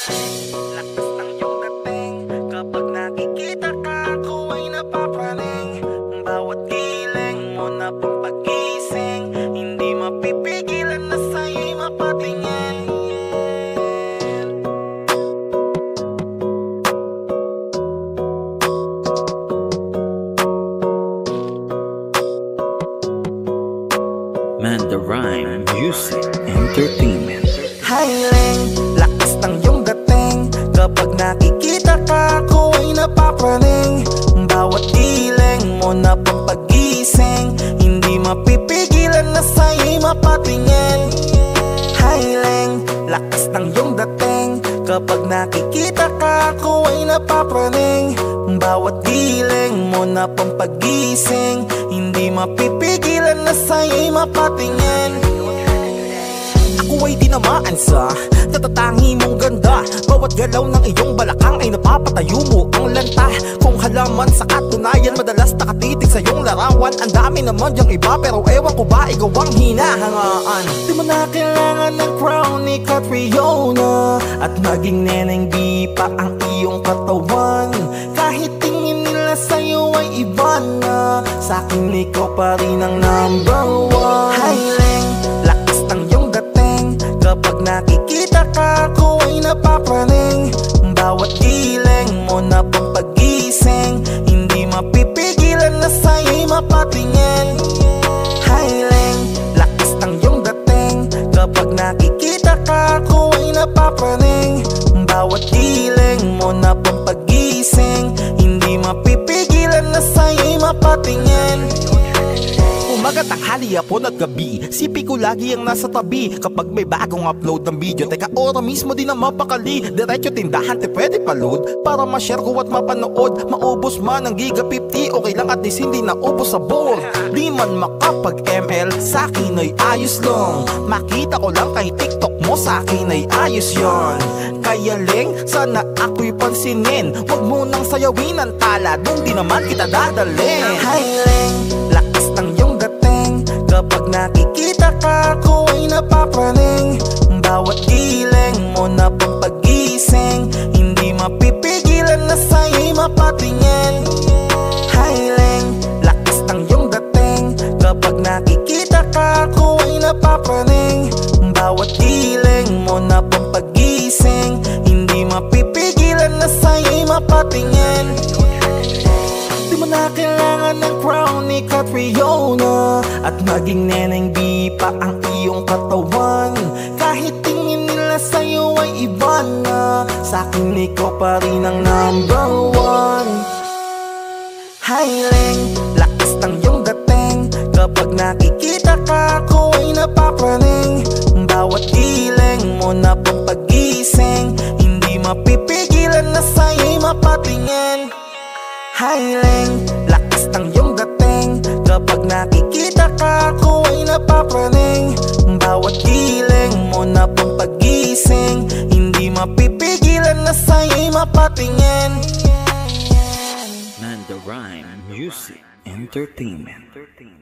Lakas ng iyong dating, kapag nakikita ka, ako ay napapraning. Bawat giling mo na pampagising, hindi mapipigilan na sa'yo'y mapatingin. Man, the Rhyme Music Entertainment. Highling, lakas ng iyong dating, kapag nakikita ka, ako ay napapraning. Bawat giling mo na pampagising, hindi mapipigilan na sa'yo'y mapatingin. Highling, lakas ng iyong dating, kapag nakikita ka, ako ay napapraning. Bawat giling mo na pampagising, hindi mapipigilan na sa'yo'y mapatingin. Ako ay tinamaan sa natatangi mong ganda. Bawat galaw ng iyong balakang ay napapatayo mo ang lanta. Kung halaman sa katunayan, madalas nakatitig sa iyong larawan. Ang dami naman diyang iba, pero ewan ko ba ikaw ang hinahangaan. Di mo na kailangan ng crown ni Catriona, at maging neneng di pa ang iyong katawan. Kahit tingin nila sa'yo ay iba na, sa'kin ikaw pa rin ang number one. Highling, lakas ng iyong dating, kapag nakikita ka, ako ay napapraning. Bawat giling mo na pampagising, hindi mapipigilan na sa'yo'y mapatingin. Highling, lakas ng iyong dating, kapag nakikita ka, ako ay napapraning. Bawat giling mo na pampagising, hindi mapipigilan na sa'yo'y mapatingin. Umaga, tanghali, hapon at gabi, sipi ko lagi ang nasa tabi. Kapag may bagong upload ng video, teka ora mismo din na mapakali. Diretso tindahan, te pwede pa-load, para ma-share ko at mapanood. Maubos man ang giga 50, okay lang at least hindi naubos sa board. Di man makapag-ML, sa'kin ay ayos lang. Makita ko lang kay TikTok mo, sa'kin ay ayos yon. Kaya ling, sana ako'y pansinin, wag mo nang sayawin ang tala, dun di naman kita dadalhin. Highling, lakas ng iyong dating, kapag nakikita ka, ako ay napapraning. Bawat giling mo na pampagising, hindi mapipigilan na sa'yo'y mapatingin. Highling, lakas ng iyong dating, kapag nakikita ka, ako ay napapraning. Bawat giling mo na pampagising, hindi mapipigilan na sa'yo'y mapatingin. Di mo na kailangan ng crown ni Catriona, at maging neneng di pa ang iyong katawan. Kahit tingin nila sa'yo ay iba na, sa'kin ikaw pa rin ang number one. Highling, lakas ng iyong dating, kapag nakikita ka, ako ay napapraning. Bawat giling mo na pampagising, hindi mapipigilan na sa'yo'y mapatingin. Highling, lakas ng iyong dating, kapag nakikita ka, ako ay napapraning. Bawat giling mo na pampagising, hindi mapipigilan na sa'yo'y mapatingin. Man, the Rhyme Music Entertainment.